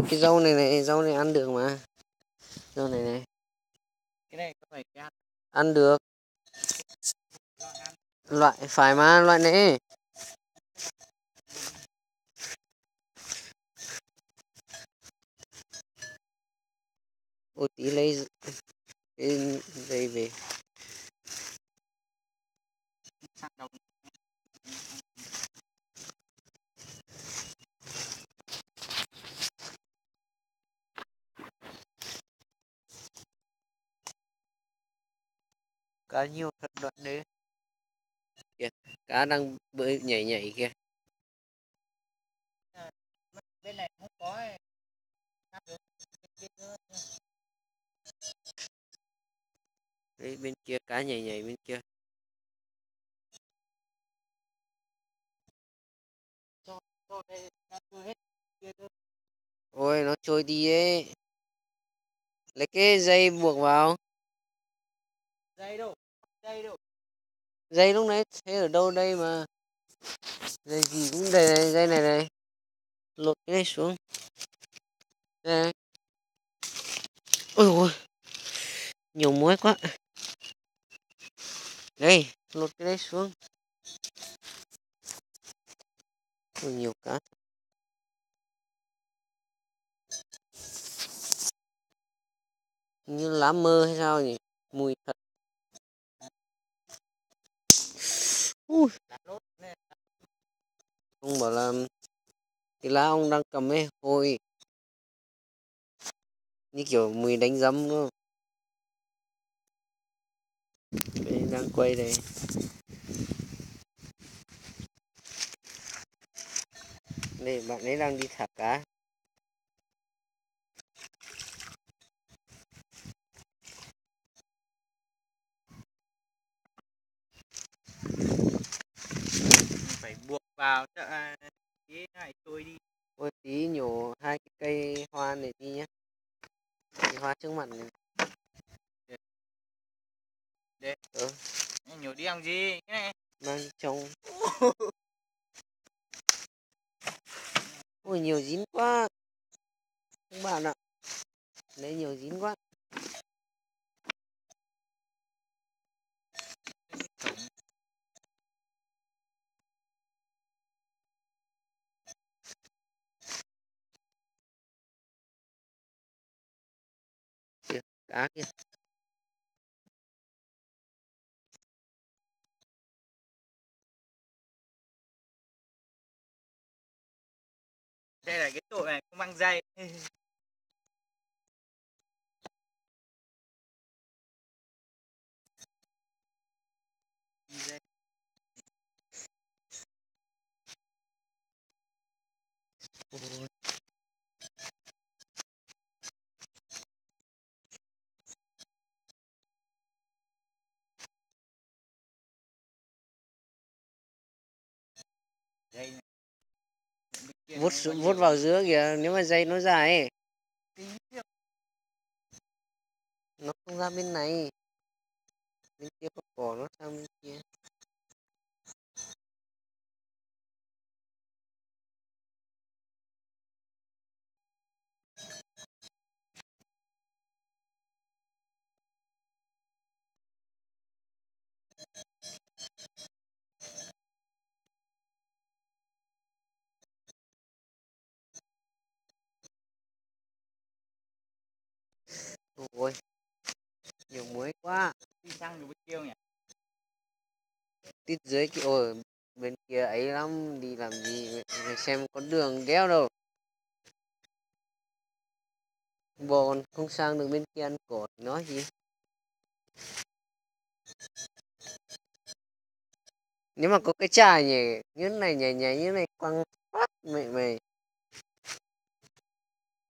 cái dâu này dâu này ăn được mà. Dâu này. Cái này có phải cái ăn được. Loại phải mà, loại này. Ôi tí lấy cái dây về. Cá nhiều thật đoạn đấy. Kìa, cá đang bơi nhảy nhảy kìa. bên này không có ấy. Đấy, bên kia cá nhảy nhảy bên kia. Ôi nó trôi đi ấy. Lấy cái dây buộc vào. Dây đâu? Dây lúc nãy thế ở đâu đây mà. Dây gì cũng đây này, dây này. Lột cái này xuống. Đây này. Ôi ôi. Nhiều muối quá. Đây, lột cái đấy xuống. Ôi nhiều cá. Như lá mơ hay sao nhỉ? Mùi thật. Ui. Ông bảo là cái lá ông đang cầm ấy, ôi. Như kiểu mùi đánh giấm đúng không? Đây, đang quay đây. Đây, bạn ấy đang đi thả cá. Phải buộc vào cho cái này trôi đi. Ôi tí nhổ hai cái cây hoa này đi nhé. Cây hoa trước mặt này. Đây. Nhổ đi làm gì? Cái này. Mang trông. Ôi nhiều dín quá. Các bạn ạ. Đấy nhiều dín quá. Kìa, cá kìa. Đây là cái tội này không mang dây. Ôi. Đây này. Vuốt vào giữa kìa, nếu mà dây nó dài ấy. Nó không ra bên này. Bên kia có cỏ nó sang bên kia. Ôi, nhiều muối quá. Đi sang được bên kia nhỉ? Tít dưới kia, ôi, bên kia ấy lắm, đi làm gì, mày xem có đường đéo đâu. Bò còn không sang được bên kia ăn cỏ thì nói gì. Nếu mà có cái chài nhỉ, như này nhảy nhảy như này quăng phát mày.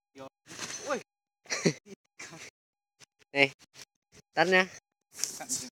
Ui. Đây, tắt nhá.